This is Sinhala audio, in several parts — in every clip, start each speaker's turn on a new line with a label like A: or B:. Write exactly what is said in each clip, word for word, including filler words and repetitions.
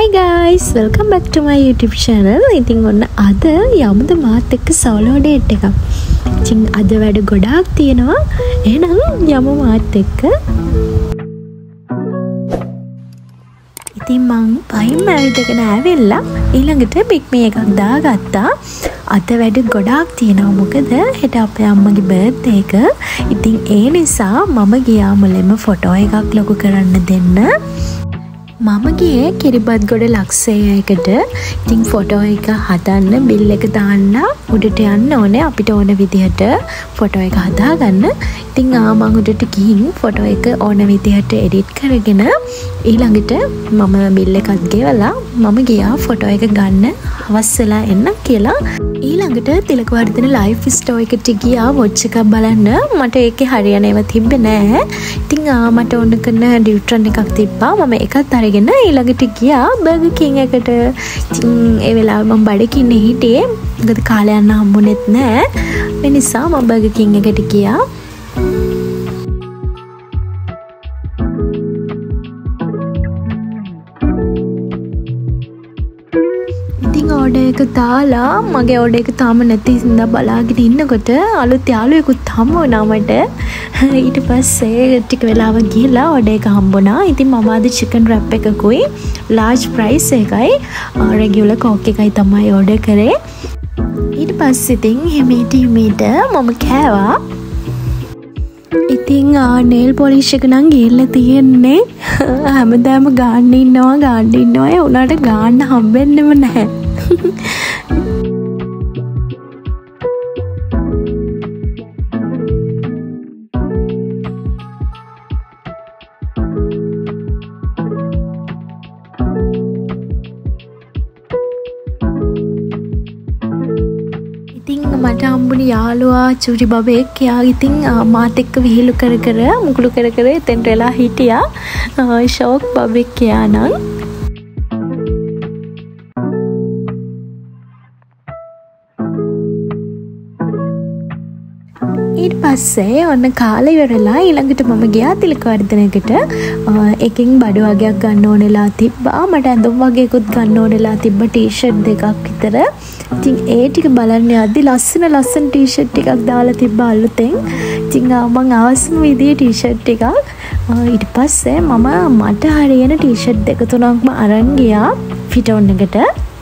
A: Hi guys, welcome back to my YouTube channel. ඉතින් ඔන්න අද යමුද මාත් එක්ක solo date එකක්. ඉතින් අද වැඩ ගොඩාක් තියෙනවා. එහෙනම් යමු මාත් එක්ක. ඉතින් මං පයින් ඇවිදගෙන ආවෙලා ඊළඟට පික් මේ එකක් දාගත්තා. අද වැඩ ගොඩාක් තියෙනවා. මොකද හෙට අපේ අම්මගේ බර්ත්ඩේ එක. ඉතින් ඒ නිසා මම ගියා මුලින්ම ෆොටෝ එකක් ලොකු කරන්න දෙන්න. මම ගියේ කිරිබත් ගොඩ ලක්ෂයකට. ඉතින් ෆොටෝ එක හදන්න බිල් එක දාන්න උඩට යන්න ඕනේ අපිට ඕන විදිහට ෆොටෝ එක හදාගන්න. ඉතින් ආ මම උඩට ගිහින් ෆොටෝ එක ඕන විදිහට එඩිට් කරගෙන ඊළඟට මම බිල් එකත් ගෙවලා මම ගියා ෆොටෝ එක ගන්න හවස් වෙලා එන්න කියලා. ඊළඟට තිලකවර්ධන ලයිෆ් ස්ටෝරි එකට ගියා වොච් එකක් බලන්න. මට ඒකේ හරියන ඒවා තිබ්බේ නෑ. ඉතින් ආ මට ඕන කරන ඩියුට්‍රන් එකක් තිබ්බා. මම ඒකත් අරගෙන ඊළඟට ගියා බර්ගර් කිං එකට. ඉතින් ඒ වෙලාවේ මම බඩගින්නේ හිටියේ. මොකද කාලේ යන්න හම්බුනේත් නෑ. ඒ නිසා මම බර්ගර් කිං එකට ගියා. ඕඩර් එක දාලා මගේ ඕඩර් එක තාම නැති හින්දා බලාගෙන ඉන්නකොට අලුත් යාළුවෙකුත් හම්බ වුණා මට. ඊට පස්සේ ටික වෙලාවක් ගිහලා ඕඩර් එක හම්බුණා. ඉතින් මම ආද චිකන් රැප් එකකුයි ලාර්ජ් ප්‍රයිස් එකයි රෙගියුලර් කෝක් එකයි තමයි ඕඩර් කරේ. ඊට පස්සේ ඉතින් හිමීට හිමීට මම කෑවා. ඉතින් නේල් පොලිෂ් එක නම් ගිහලා තියෙන්නේ. හැමදාම ගාන්න ඉන්නවා ගාන්න ඉන්නවා ඒ උනාට ගාන්න හම්බෙන්නෙම නැහැ. ඉතින් මට හම්බුනේ යාළුවා චූටි බබෙක්. එයා ඉතින් මාත් එක්ක විහිළු කර කර මුකුළු කර කර එතෙන්ට වෙලා හිටියා. ෂෝක් බබෙක් එයා නම්. ඊට පස්සේ ඔන්න කාලේ ඉවරලා ඊළඟට මම ගියා තිලකවර්ධනයකට. එකකින් බඩු වගේක් ගන්න ඕනෙලා තිබ්බා. මට ඇඳුම් වගේකුත් ගන්න ඕනෙලා තිබ්බා ටී-ෂර්ට් දෙකක් විතර. ඉතින් ඒ ටික බලන්න යද්දි ලස්සන ලස්සන ටී-ෂර්ට් ටිකක් දාලා තිබ්බා අලුතෙන්. ඉතින් මම අවශ්‍යම විදිහේ ටී-ෂර්ට් ටිකක්. ඊට පස්සේ මම මට හරියන ටී-ෂර්ට් දෙක තුනක්ම අරන් ගියා ෆිටෝන් එකට.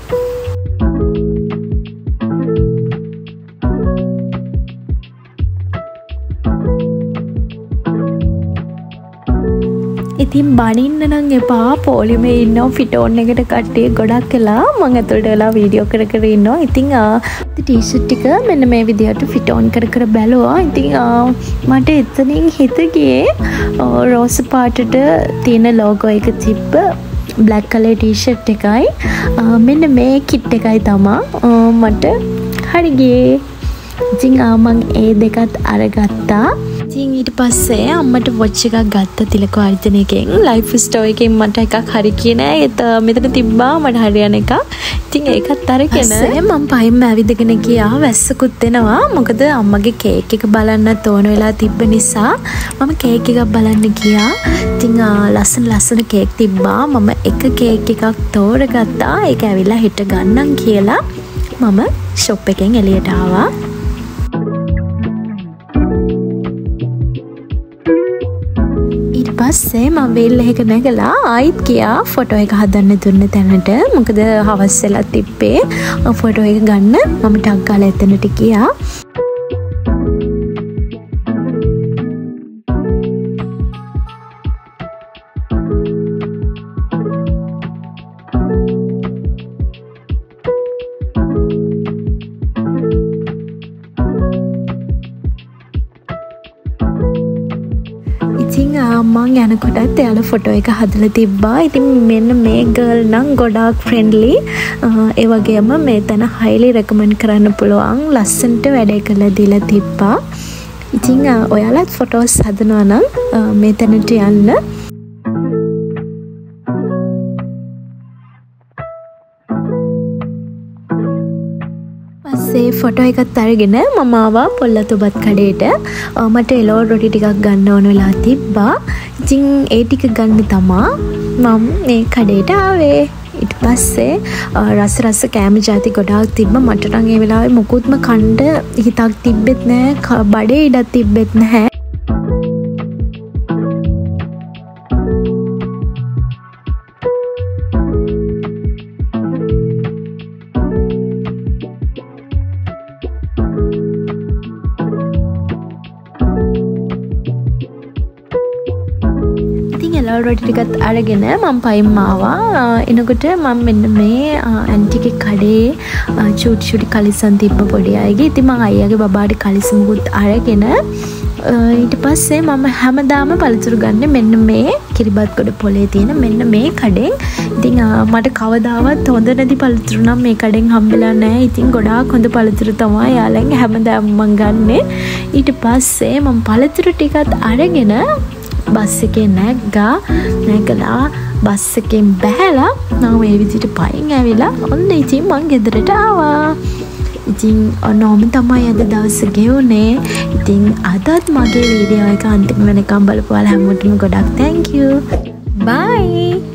A: ඉතින් බනින්න නම් එපා. පොලිමේ ඉන්නවා ෆිටෝන් එකට කට්ටිය ගොඩක් වෙලා මම ඇතුළට වෙලා වීඩියෝ කර කර ඉන්නවා. ඉතින් ටී-ෂර්ට් ටික මෙන්න මේ විදිහට ෆිටෝන් කර කර බැලුවා. ඉතින් මට එතනින් හිත ගියේ රෝස් පාටට තියෙන ලෝගෝ එක තිබ්බ බ්ලැක් කලර් ටී-ෂර්ට් එකයි මෙන්න මේ කිට් එකයි තමයි මට හරි ගියේ. ඉතින් මම ඒ දෙකත් අරගත්තා. ඉතින් ඊට පස්සේ අම්මට වොච් එකක් ගත්තා තිලකවර්ධනයකින්. ලයිෆ් ස්ටෝරි එකෙන් මට එකක් හරි කියේ නෑ. ඒත් මෙතන තිබ්බා මට හරියන එකක්. ඉතින් ඒකත් අරගෙන මම පයින්ම ඇවිදගෙන ගියා. වැස්සකුත් එනවා. මොකද අම්මගේ කේක් එක බලන්නත් ඕන වෙලා තිබ්බ නිසා මම කේක් එකක් බලන්න ගියා. ඉතින් ලස්සන ලස්සන කේක් තිබ්බා. මම එක කේක් එකක් තෝරගත්තා. ඒක ඇවිල්ලා හෙට ගන්නම් කියලා මම ෂොප් එකෙන් එළියට ආවා. පස්සේ මම බෙල් එක නැගලා ආයිත් ගියා ෆොටෝ එක හදන්න දුන්න තැනට. මොකද හවස් වෙලා තිබ්බේ ෆොටෝ එක ගන්න. මම ටක් ගාලා එතනට ගියා. ඉතින් මං යනකොටත් එයාලා ෆොටෝ එක හදලා තිබ්බා. ඉතින් මෙන්න මේ ගර්ල් නම් ගොඩාක් ෆ්‍රෙන්ඩ්ලි. ඒ වගේම මේ තැන හයිලි රෙකමන්ඩ් කරන්න පුළුවන්. ලස්සනට වැඩ කළා දීලා තිබ්බා. ඉතින් ඔයාලත් ෆොටෝස් හදනවා නම් මේ තැනට යන්න. පස්සේ ෆොටෝ එකත් අරගෙන මම ආවා පොල්ලතුබත් කඩේට. මට එලෝ රොටි ටිකක් ගන්න ඕන වෙලා තිබ්බා. ඉතින් ඒ ටික ගන්න තමා මම මේ කඩේට ආවේ. ඊට පස්සේ රස රස කෑම ಜಾති ගොඩාක් තිබ්බ. මට නම් ඒ වෙලාවේ මොකුත්ම කන්න හිතක් තිබ්බෙත් නැහැ. බඩේ ඉඩක් තිබ්බෙත් නැහැ. එළවලු රොටි ටිකත් අරගෙන මම පයින් ආවා. එනකොට මම මෙන්න මේ ඇන්ටිගේ කඩේ චූටි චූටි කලිසම් තිබ්බ පොඩි අයගේ. ඉතින් මම අයියාගේ බබාට කලිසම්කුත් අරගෙන ඊට පස්සේ මම හැමදාම පළතුරු ගන්න මෙන්න මේ කිරිබත් ගොඩ පොලේ තියෙන මෙන්න මේ කඩෙන්. ඉතින් මට කවදාවත් හොඳ නැති පළතුරු නම් මේ කඩෙන් හම්බෙලා නැහැ. ඉතින් ගොඩාක් හොඳ පළතුරු තමයි යාළුවන්ගේ හැමදාම මම ගන්නෙ. ඊට පස්සේ මම පළතුරු ටිකත් අරගෙන බස් එකේ නැග්ගා. නැගලා බස් එකෙන් බැහැලා මම මේ විදිහට පයින් ඇවිලා ඔන්න ඉතින් මං ගෙදරට ආවා. ඉතින් ඔන්නෝම තමයි අද දවස ගෙවුනේ. ඉතින් අදත් මගේ වීඩියෝ එක අන්තිම වෙනකම් බලපුවාලා හැමෝටම ගොඩක් thank you. Bye.